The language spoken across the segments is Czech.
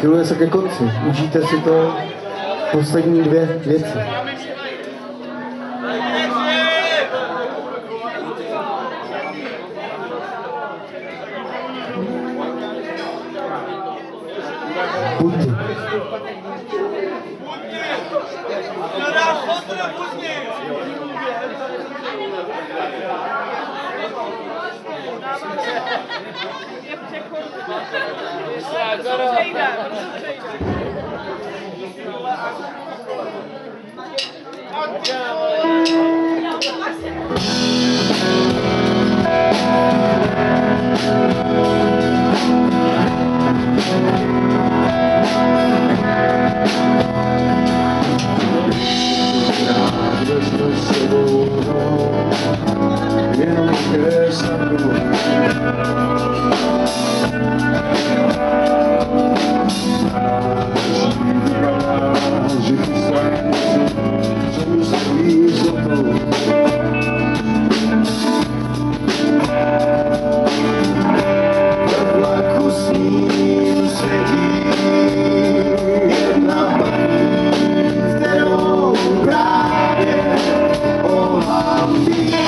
Schyluje se ke konci. Užijte si to poslední dvě věci. Buďte. Jenom kreslku že ty slánci jsou za výzotou. Ve vlaku s ním sedí jedna paní, kterou právě ohambí.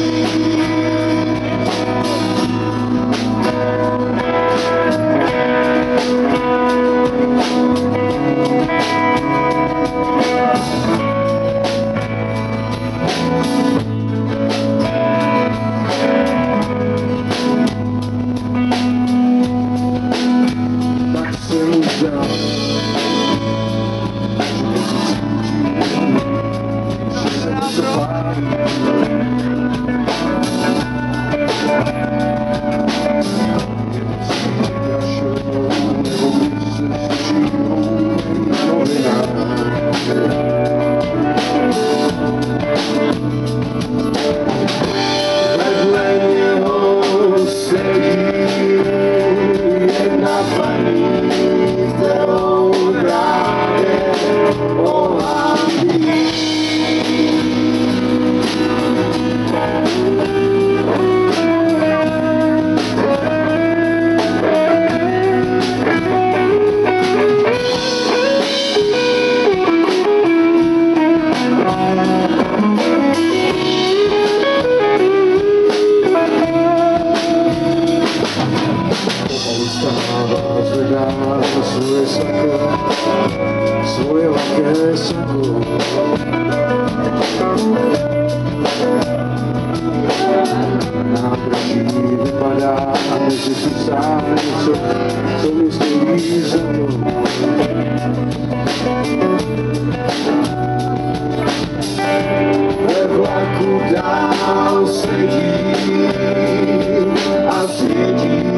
Tak se mu zdá, že se něco pálí. Vedle něho sedí jedna paní, kterou právě ohambí. Zvedá svoje sako, svoje laké sako. Nádraží vypadá a mezi si sám něco, co mi stojí za to. Ve vlaku dál sedí a svědí.